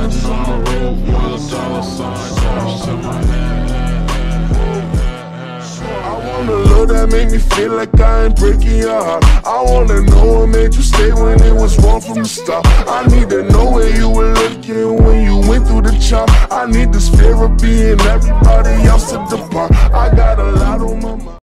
Diamonds on my roof with a dollar sign attached to my head. I want a love that make me feel like I ain't breaking your heart. I wanna know what made you stay when it was wrong from the start. I need to know where you were looking when you went through the chart. I need this fear of being everybody else to depart. I got a lot on my mind.